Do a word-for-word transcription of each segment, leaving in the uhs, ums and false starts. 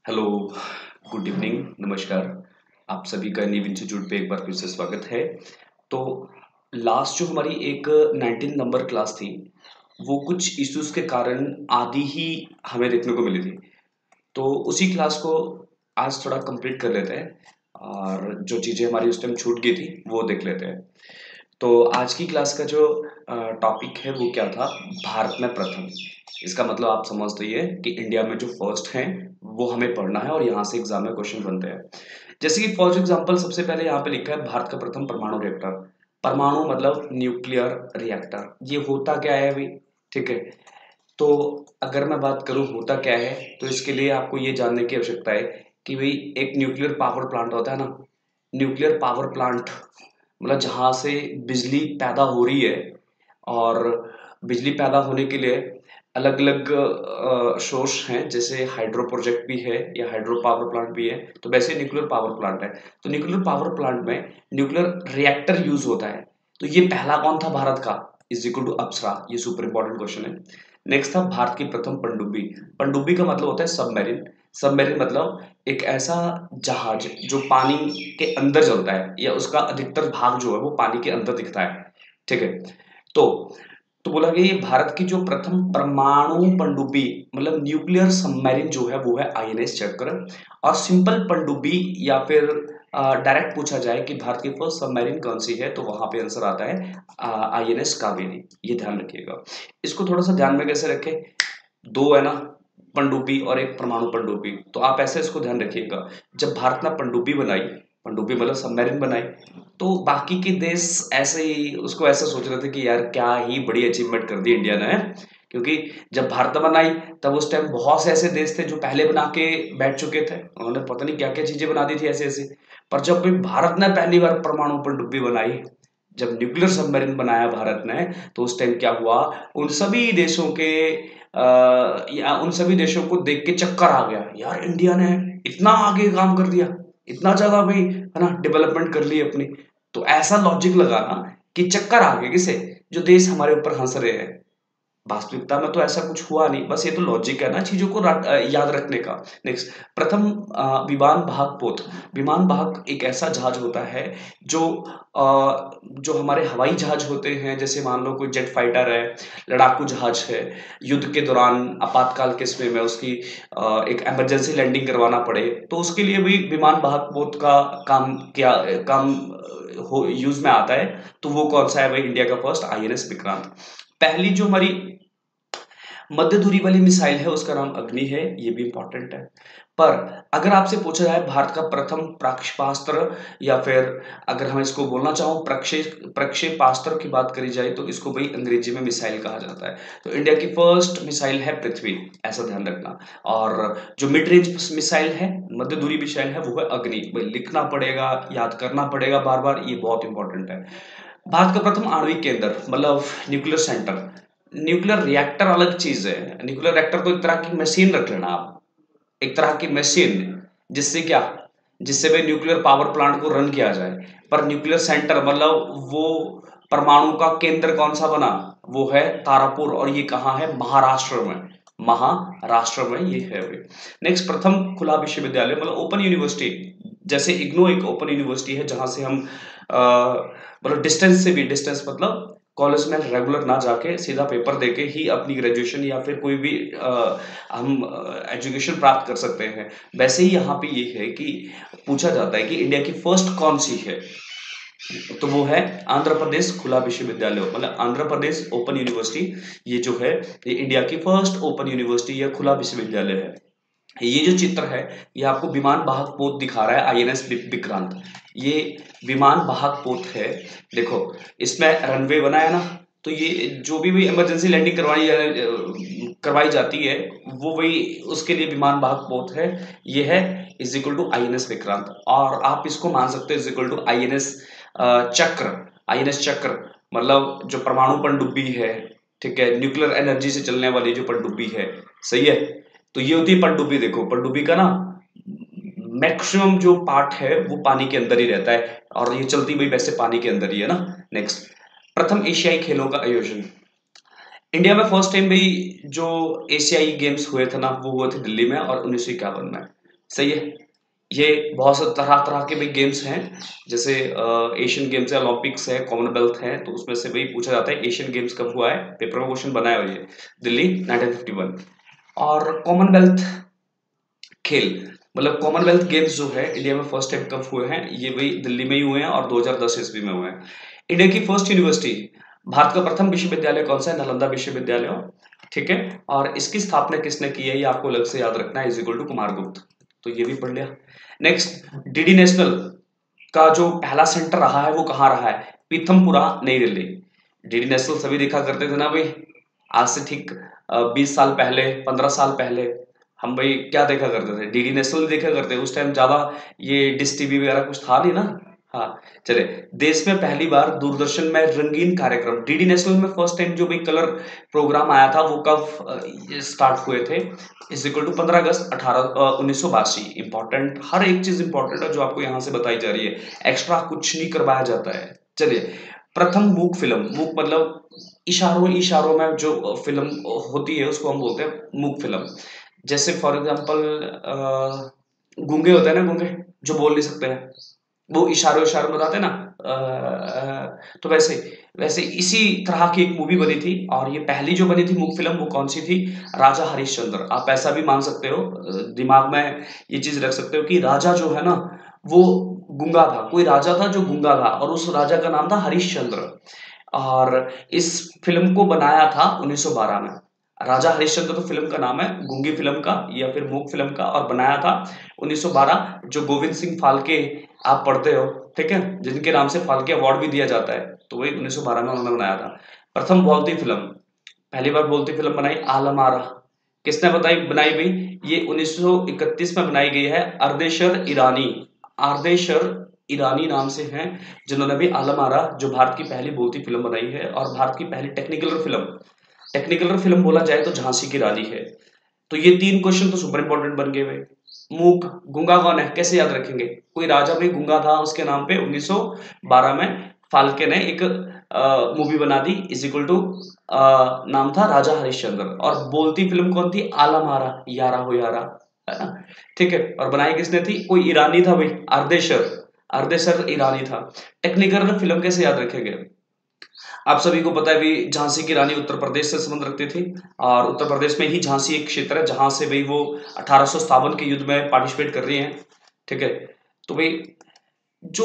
Hello, good evening, नमस्कार। आप सभी का नीव इंस्टीट्यूट पे एक बार फिर से स्वागत है। तो लास्ट जो हमारी एक नाइनटीन नंबर क्लास थी, वो कुछ इश्यूज़ के कारण आधी ही हमें देखने को मिली थी। तो उसी क्लास को आज थोड़ा कंप्लीट कर लेते हैं और जो चीज़ें हमारी उस टाइम छूट गई थी, वो देख लेते हैं। तो आज की क्लास का जो टॉपिक है वो क्या था, भारत में प्रथम। इसका मतलब आप समझ तो ये कि इंडिया में जो फर्स्ट हैं वो हमें पढ़ना है और यहाँ से एग्जाम में क्वेश्चन बनते हैं। जैसे कि फॉर एग्जांपल सबसे पहले यहाँ पे लिखा है भारत का प्रथम परमाणु रिएक्टर। परमाणु मतलब न्यूक्लियर रिएक्टर। ये होता क्या है अभी? ठीक है। तो अगर मैं बात करूँ होता क्या है, तो इसके लिए आपको ये जानने की आवश्यकता है कि भाई एक न्यूक्लियर पावर प्लांट होता है ना। न्यूक्लियर पावर प्लांट मतलब जहाँ से बिजली पैदा हो रही है, और बिजली पैदा होने के लिए अलग अलग सोर्स हैं, जैसे हाइड्रो प्रोजेक्ट भी है या हाइड्रो पावर प्लांट भी है, तो वैसे न्यूक्लियर पावर प्लांट है। तो न्यूक्लियर पावर प्लांट में न्यूक्लियर रिएक्टर यूज होता है। तो ये पहला कौन था भारत का? Is equal to Apsara. ये सुपर इंपॉर्टेंट क्वेश्चन है। नेक्स्ट था भारत की प्रथम पनडुब्बी। पनडुब्बी का मतलब होता है सबमरीन। सबमरीन मतलब एक ऐसा जहाज जो पानी के अंदर चलता है, या उसका अधिकतर भाग जो है वो पानी के अंदर दिखता है। ठीक है। तो तो बोला गया ये भारत की जो प्रथम परमाणु पनडुब्बी मतलब न्यूक्लियर सबमरीन जो है वो है आईएनएस चक्र। और सिंपल पनडुब्बी या फिर डायरेक्ट पूछा जाए कि भारत की फर्स्ट सबमरीन कौन सी है, तो वहां पे आंसर आता है आईएनएस कावेरी। ये ध्यान रखिएगा। इसको थोड़ा सा ध्यान में कैसे रखें, दो है ना, पनडुब्बी और एक परमाणु पनडुब्बी। तो आप ऐसे इसको ध्यान रखिएगा, जब भारत ने पनडुब्बी बनाई, पनडुब्बी मतलब सबमरीन बनाई, तो बाकी के देश ऐसे ही उसको ऐसा सोच रहे थे कि यार क्या ही बड़ी अचीवमेंट कर दी इंडिया ने। क्योंकि जब भारत ने बनाई तब उस टाइम बहुत से ऐसे देश थे जो पहले बना के बैठ चुके थे, उन्होंने पता नहीं क्या क्या चीजें बना दी थी ऐसे ऐसे। पर जब भी भारत ने पहली बार परमाणु पनडुब्बी बनाई, जब न्यूक्लियर सबमरीन बनाया भारत ने, तो उस टाइम क्या हुआ, उन सभी देशों के आ, या उन सभी देशों को देख के चक्कर आ गया, यार इंडिया ने इतना आगे काम कर दिया, इतना ज्यादा भाई है ना डेवलपमेंट कर ली अपनी। तो ऐसा लॉजिक लगाना कि चक्कर आ गए किसे, जो देश हमारे ऊपर हंस रहे हैं। वास्तविकता में तो ऐसा कुछ हुआ नहीं, बस ये तो लॉजिक है ना चीजों को रट- अ, याद रखने का। नेक्स्ट, प्रथम अ, विमान वाहक पोत। विमान वाहक एक ऐसा जहाज होता है जो अ, जो हमारे हवाई जहाज होते हैं, जैसे मान लो कोई जेट फाइटर है, लड़ाकू जहाज है, युद्ध के दौरान आपातकाल के समय में उसकी अ, एक इमरजेंसी लैंडिंग करवाना पड़े, तो उसके लिए भी विमान वाहक पोत का काम किया काम अ, हो यूज में आता है। तो वो कौन सा है भाई? इंडिया का फर्स्ट आईएनएस विक्रांत। पहली जो हमारी मध्य दूरी वाली मिसाइल है उसका नाम अग्नि है, ये भी इंपॉर्टेंट है। पर अगर आपसे पूछा जाए भारत का प्रथम प्रक्षेपास्त्र, या फिर अगर हम इसको बोलना चाहो प्रक्षे प्रक्षेपास्त्र की बात करी जाए, तो इसको भाई अंग्रेजी में मिसाइल कहा जाता है। तो इंडिया की फर्स्ट मिसाइल है पृथ्वी, ऐसा ध्यान रखना। और जो मिड रेंज मिसाइल है, मध्य दूरी मिसाइल है, वो है अग्नि। भाई लिखना पड़ेगा, याद करना पड़ेगा बार बार, ये बहुत इंपॉर्टेंट है। भारत का प्रथम आणविक केंद्र मतलब न्यूक्लियर सेंटर। न्यूक्लियर रिएक्टर अलग चीज है। न्यूक्लियर रिएक्टर तो एक तरह की मशीन रख लेना आप, एक तरह की मशीन, जिससे क्या, जिससे भाई न्यूक्लियर पावर प्लांट को रन किया जाए। पर न्यूक्लियर सेंटर मतलब वो परमाणु का केंद्र कौन सा बना, वो है तारापुर, और ये कहाँ है? महाराष्ट्र में। महाराष्ट्र में ये है भाई। नेक्स्ट, प्रथम खुला विश्वविद्यालय मतलब ओपन यूनिवर्सिटी। जैसे इग्नू एक ओपन यूनिवर्सिटी है, जहां से हम अ, मतलब डिस्टेंस से भी, डिस्टेंस मतलब कॉलेज में रेगुलर ना जाके सीधा पेपर देके ही अपनी ग्रेजुएशन या फिर कोई भी आ, हम एजुकेशन प्राप्त कर सकते हैं। वैसे ही यहाँ पे ये है कि पूछा जाता है कि इंडिया की फर्स्ट कौन सी है, तो वो है आंध्र प्रदेश खुला विश्वविद्यालय मतलब आंध्र प्रदेश ओपन यूनिवर्सिटी। ये जो है ये इंडिया की फर्स्ट ओपन यूनिवर्सिटी या खुला विश्वविद्यालय है। ये जो चित्र है ये आपको विमान वाहक पोत दिखा रहा है, आईएनएस विक्रांत। ये विमान वाहक पोत है। देखो इसमें रनवे बना है ना, तो ये जो भी भी इमरजेंसी लैंडिंग करवाई करवाई जाती है, वो वही उसके लिए विमान वाहक पोत है। ये है is equal to INS Vikrant. और आप इसको मान सकते हो is equal to INS Chakra. INS Chakra मतलब जो परमाणु पनडुब्बी है, ठीक है, न्यूक्लियर एनर्जी से चलने वाली जो पनडुब्बी है, सही है। तो ये होती है पनडुब्बी। देखो पनडुब्बी का ना मैक्सिमम जो पार्ट है वो पानी के अंदर ही रहता है, और ये चलती भी वैसे पानी के अंदर ही है ना। नेक्स्ट, प्रथम एशियाई खेलों का आयोजन। इंडिया में फर्स्ट टाइम भाई जो एशियाई गेम्स हुए थे ना, वो हुए थे दिल्ली में और उन्नीस सौ इक्यावन में। सही है। ये बहुत से तरह तरह के भी गेम्स हैं, जैसे एशियन गेम्स है, ओलंपिक्स है, कॉमनवेल्थ है, तो उसमें से वही पूछा जाता है एशियन गेम्स कब हुआ है, पेपर में क्वेश्चन बनाया हुआ है, दिल्ली नाइनटीन फिफ्टी वन। और कॉमनवेल्थ खेल मतलब कॉमनवेल्थ गेम्स जो है इंडिया में फर्स्ट टाइम कब हुए हैं, ये वही दिल्ली में ही हुए हैं और दो हज़ार दस ईस्वी में हुए हैं। इंडिया की फर्स्ट यूनिवर्सिटी, भारत का प्रथम विश्वविद्यालय कौन सा है, नालंदा विश्वविद्यालय, ठीक है। और इसकी स्थापना किसने की है, ये आपको अलग से याद रखना है, इज इक्वल टू कुमारगुप्त, तो ये भी पढ़ लिया। नेक्स्ट, डीडी नेशनल का जो पहला सेंटर रहा है वो कहाँ रहा है, पीथमपुरा, नई दिल्ली। डीडी नेशनल सभी देखा करते थे ना भाई, आज से ठीक बीस साल पहले, पंद्रह साल पहले हम भाई क्या देखा करते थे, डीडी नेशनल देखा करते, उस टाइम ज्यादा ये डिश टीवी वगैरह कुछ था नहीं ना। हाँ चले, देश में पहली बार दूरदर्शन में रंगीन कार्यक्रम, डीडी नेशनल में फर्स्ट टाइम जो भी कलर प्रोग्राम आया था वो कब स्टार्ट हुए थे, इज इक्वल टू पंद्रह अगस्त अठारह उन्नीस सौ बासी। इंपॉर्टेंट, हर एक चीज इंपॉर्टेंट है जो आपको यहाँ से बताई जा रही है, एक्स्ट्रा कुछ नहीं करवाया जाता है। चलिए, प्रथम मूक फिल्म, मूक मतलब इशारों इशारों में जो फिल्म होती है उसको हम बोलते हैं मूक फिल्म। जैसे फॉर एग्जांपल गूंगे होते हैं ना, गूंगे जो बोल नहीं सकते हैं, वो इशारों इशारों में बताते हैं ना, अ, अ, तो वैसे वैसे इसी तरह की एक मूवी बनी थी, और ये पहली जो बनी थी मूक फिल्म वो कौन सी थी, राजा हरिश्चंद्र। आप ऐसा भी मान सकते हो, दिमाग में ये चीज रख सकते हो कि राजा जो है ना वो गूंगा था, कोई राजा था जो गूंगा था और उस राजा का नाम था हरिश्चंद्र। और इस फिल्म को बनाया था उन्नीस सौ बारह में। राजा हरिश्चंद्र तो फिल्म का नाम है, गूंगी फिल्म का या फिर मूक फिल्म का, और बनाया था उन्नीस सौ बारह, जो गोविंद सिंह फाल्के आप पढ़ते हो, ठीक है, जिनके नाम से फाल्के अवार्ड भी दिया जाता है, तो वही उन्नीस सौ बारह में उन्होंने बनाया था। प्रथम बोलती फिल्म, पहली बार बोलती फिल्म बनाई आलम आरा, किसने बताई बनाई भाई, ये उन्नीस सौ इकतीस में बनाई गई है, अर्देशर ईरानी, अर्देशर ईरानी नाम से हैं, जिन्होंने भी आलम आरा, जो भारत की पहली बोलती फिल्म बनाई है, और भारत की पहली टेक्निकल फिल्म, टेक्निकल फिल्म बोला जाए तो झांसी की रानी है। तो ये तीन क्वेश्चन तो सुपर इंपॉर्टेंट बन गए भाई। मूक, गूंगा कौन है, कैसे याद रखेंगे, कोई राजा भी गूंगा था, उसके नाम पे उन्नीस सौ बारह में फाल्के ने एक मूवी बना दी, इज इक्वल टू नाम था राजा हरिश्चंद्र, और बोलती फिल्म कौन थी, आलम आरा, यारा हो यारा, है ना, ठीक है। और बनाई किसने थी, कोई ईरानी था भाई, अर्देशर, अर्देशर ईरानी था। टेक्निकल फिल्म कैसे याद रखेंगे, आप सभी को पता है भी, झांसी की रानी उत्तर प्रदेश से संबंध रखती थी, और उत्तर प्रदेश में ही झांसी एक क्षेत्र है जहां से भाई वो अठारह सौ सत्तावन के युद्ध में पार्टिसिपेट कर रही हैं, ठीक है। तो भाई जो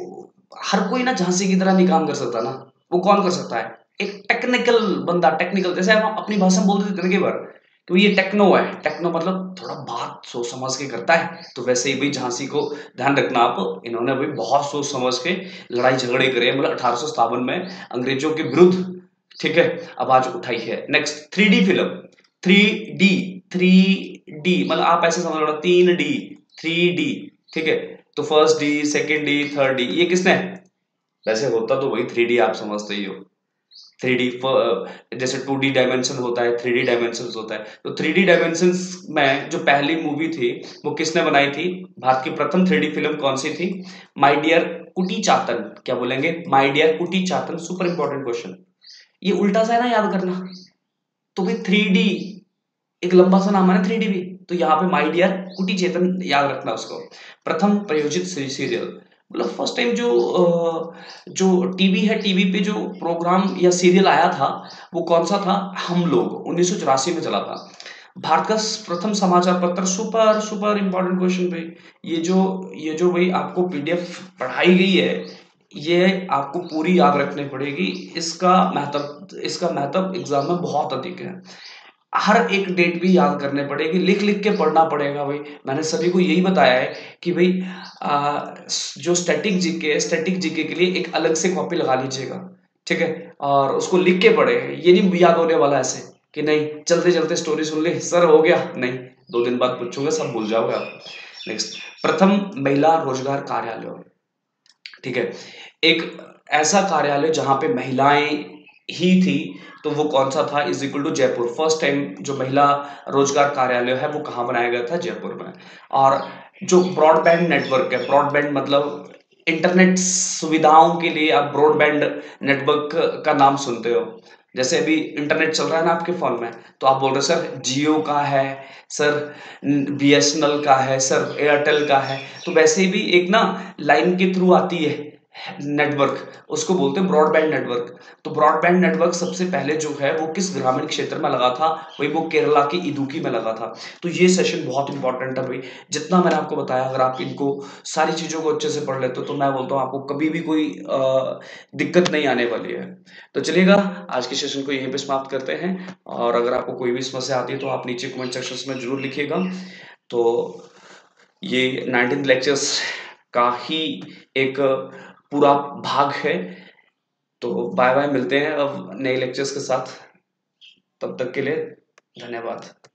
हर कोई ना झांसी की तरह नहीं काम कर सकता ना, वो कौन कर सकता है, एक टेक्निकल बंदा, टेक्निकल, जैसे हम अपनी भाषा में बोलते थे ना कई बार, तो ये टेक्नो है, टेक्नो मतलब थोड़ा बात सोच समझ के करता है, तो वैसे ही भाई झांसी को ध्यान रखना आप, इन्होंने भाई बहुत सोच समझ के लड़ाई झगड़े करे, मतलब अठारह सौ सत्तावन में अंग्रेजों के विरुद्ध, ठीक है, आवाज उठाई है। Next, three D film, three D, three D मतलब आप ऐसे समझ लो, तीन डी, थ्री डी, ठीक है, तो first D, second D, third D, ये किसने, वैसे होता तो वही थ्री डी, आप समझते ही हो, थ्री डी जैसे टू डी डायमेंशन होता है, थ्री डी डायमेंशन होता है, तो थ्री डी डायमेंशन में जो पहली मूवी थी वो किसने बनाई थी, भारत की प्रथम थ्री डी फिल्म कौन सी थी, माय डियर कुटी चातन, क्या बोलेंगे, माय डियर कुटी चातन, सुपर इंपॉर्टेंट क्वेश्चन, ये उल्टा सा है ना याद करना, तो भाई थ्री डी एक लंबा सा नाम है ना थ्री डी भी, तो यहाँ पे माय डियर कुटी चेतन याद रखना उसको। प्रथम प्रायोजित सीरियल, मतलब फर्स्ट टाइम जो जो टीवी है, टीवी पे जो प्रोग्राम या सीरियल आया था वो कौन सा था, हम लोग, उन्नीस सौ चौरासी में चला था। भारत का प्रथम समाचार पत्र, सुपर सुपर इंपॉर्टेंट क्वेश्चन भाई, ये जो ये जो भाई आपको पीडीएफ पढ़ाई गई है, ये आपको पूरी याद रखनी पड़ेगी, इसका महत्व इसका महत्व एग्जाम में बहुत अधिक है, हर एक डेट भी याद करने पड़ेगी, लिख लिख के पढ़ना पड़ेगा भाई। मैंने सभी को यही बताया है कि भाई आ, जो स्टैटिक जीके है, स्टैटिक जीके के लिए एक अलग से कॉपी लगा लीजिएगा, ठीक है, और उसको लिख के पढ़े, ये नहीं याद होने वाला ऐसे कि नहीं चलते चलते स्टोरी सुन ली सर हो गया, नहीं, दो दिन बाद पूछोगे सब भूल जाओगे आप। नेक्स्ट, प्रथम महिला रोजगार कार्यालय, ठीक है, एक ऐसा कार्यालय जहां पे महिलाएं ही थी, तो वो कौन सा था, is equal to Jaipur, first time जो महिला रोजगार कार्यालय है वो कहाँ बनाया गया था, जयपुर में। और जो ब्रॉडबैंड नेटवर्क है, ब्रॉडबैंड मतलब इंटरनेट सुविधाओं के लिए आप ब्रॉडबैंड नेटवर्क का नाम सुनते हो, जैसे अभी इंटरनेट चल रहा है ना आपके फ़ोन में, तो आप बोल रहे हो सर जियो का है, सर बीएसएनएल का है, सर एयरटेल का है। तो वैसे भी एक ना लाइन के थ्रू आती है नेटवर्क, उसको बोलते हैं ब्रॉडबैंड नेटवर्क। तो ब्रॉडबैंड नेटवर्क सबसे पहले जो है वो किस ग्रामीण क्षेत्र में लगा था? वही वो केरला के इदुक्की में लगा था। तो ये सेशन बहुत इंपॉर्टेंट है भाई। जितना मैंने आपको बताया, अगर आप इनको सारी चीज़ों को अच्छे से पढ़ लेते हो तो मैं बोलता हूँ आपको कभी भी कोई अ, दिक्कत नहीं आने वाली है। तो चलिएगा, आज के सेशन को यहीं पे समाप्त करते हैं, और अगर आपको कोई भी समस्या आती है तो आप नीचे कमेंट सेक्शन में ज़रूर लिखिएगा। तो ये नाइनटीन्थ लेक्चर्स का ही एक पूरा भाग है। तो बाय बाय, मिलते हैं अब नए लेक्चर्स के साथ। तब तक के लिए धन्यवाद।